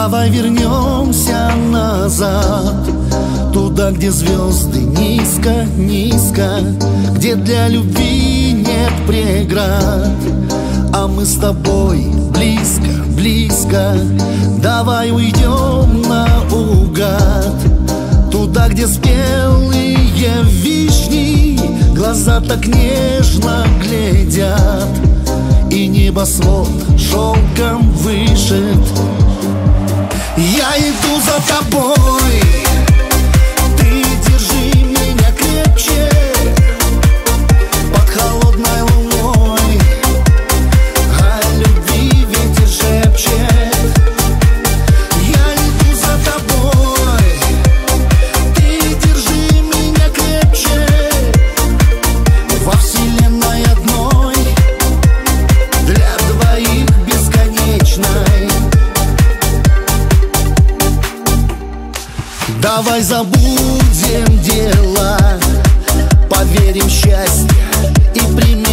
Давай вернемся назад, туда, где звезды низко, низко, где для любви нет преград. А мы с тобой близко, близко. Давай уйдем наугад, туда, где спелые вишни глаза так нежно глядят, и небосвод шелком вышит. Я иду за тобой, ты держи меня крепче. Под холодной луной о любви ветер шепчет. Я иду за тобой, ты держи меня крепче. Во вселенной одной, для двоих бесконечной. Давай забудем дела, поверим в счастье и примем